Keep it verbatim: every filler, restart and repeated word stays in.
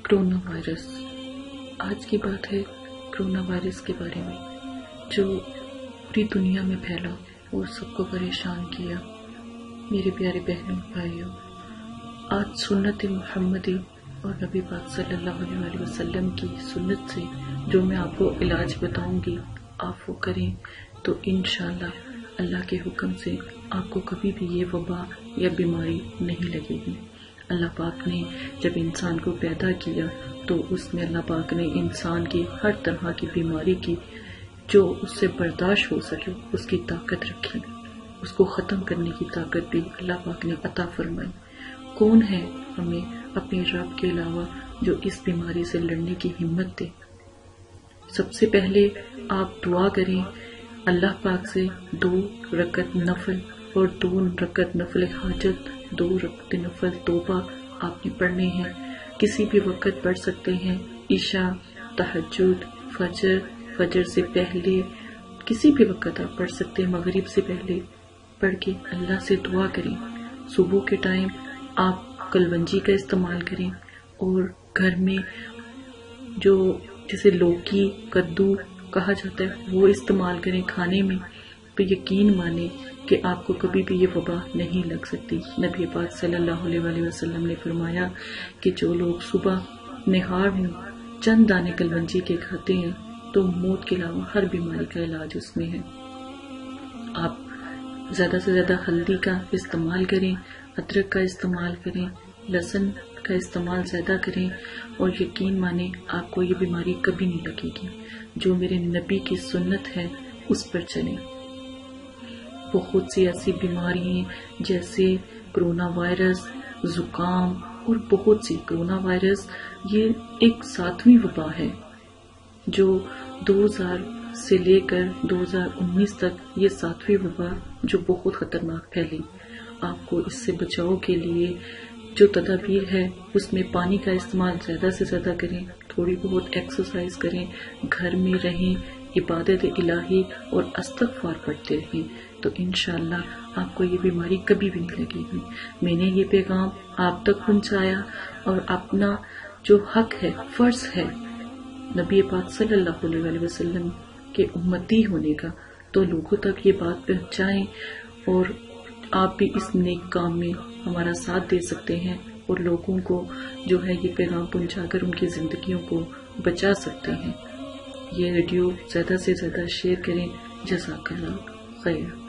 Corona virus. آج کی بات ہے کرونا وائرس کے بارے میں، جو پوری دنیا میں پھیلا اور سب کو پریشان کیا۔ میرے پیارے بہنوں بھائیوں، آج سنت محمدی اور نبی پاک صلی اللہ علیہ وسلم کی سنت سے جو میں آپ کو علاج بتاؤں گی، آپ وہ کریں تو انشاءاللہ اللہ کے حکم سے آپ کو کبھی بھی یہ وبا یا بیماری نہیں لگے گی۔ اللہ پاک نے جب انسان کو پیدا کیا تو اس میں اللہ پاک نے انسان کی ہر طرح کی بیماری کی جو اس سے برداشت ہو سکے اس کی طاقت رکھی، اس کو ختم کرنے کی طاقت بھی اللہ پاک نے عطا فرمائی۔ کون ہے ہمیں اپنے رب کے علاوہ جو اس بیماری سے لڑنے کی ہمت دے؟ سب سے پہلے آپ دعا کریں اللہ پاک سے، دو رکعت نفل اور دو رکعت نفل حاجت، دو رکعت نفل توبہ آپ نے پڑھنے ہیں، کسی بھی وقت پڑھ سکتے ہیں، عشاء، تہجد، فجر، فجر سے پہلے کسی بھی وقت آپ پڑھ سکتے ہیں، مغرب سے پہلے پڑھ کے اللہ سے دعا کریں۔ صبح کے ٹائم آپ کلونجی کا استعمال کریں، اور گھر میں جو جسے لوکی کدو کہا جاتا ہے وہ استعمال کریں کھانے میں، تو یقین مانیں کہ آپ کو کبھی بھی یہ وبا نہیں لگ سکتی۔ نبی پاک صلی اللہ علیہ وآلہ وسلم نے فرمایا کہ جو لوگ صبح نہار میں چند دانے کلونجی کے کھاتے ہیں تو موت کے علاوہ ہر بیماری کا علاج اس میں ہے۔ آپ زیادہ سے زیادہ ہلدی کا استعمال کریں، ادرک کا استعمال کریں، لہسن کا استعمال زیادہ کریں، اور یقین مانیں آپ کو یہ بیماری کبھی نہیں لگے گی۔ جو میرے نبی کی سنت ہے اس پر چلیں۔ بہت سی ایسی بیماریاں جیسے کرونا وائرس، زکام اور بہت سی کرونا وائرس یہ ایک ساتویں وبا ہے جو دو ہزار سے لے کر دو ہزار انیس تک یہ ساتویں وبا جو بہت خطرناک پھیلی۔ آپ کو اس سے بچاؤ کے لیے جو تدابیر ہے اس میں پانی کا استعمال زیادہ سے زیادہ کریں، تھوڑی بہت ایکسرسائز کریں، گھر میں رہیں، عبادت الہی اور استغفار پڑھتے رہیں، تو انشاءاللہ آپ کو یہ بیماری کبھی بھی نہیں لگے گی۔ میں نے یہ پیغام آپ تک پہنچایا اور اپنا جو حق ہے، فرض ہے نبی پاک صلی اللہ علیہ وسلم کے امتی ہونے کا، تو لوگوں تک یہ بات پہنچائیں، اور آپ بھی اس نیک کام میں ہمارا ساتھ دے سکتے ہیں اور لوگوں کو جو ہے یہ پیغام پہنچا کر ان کی زندگیوں کو بچا سکتے ہیں۔ یہ ویڈیو زیادہ سے زیادہ شیئر کریں۔ جزاک اللہ خیر۔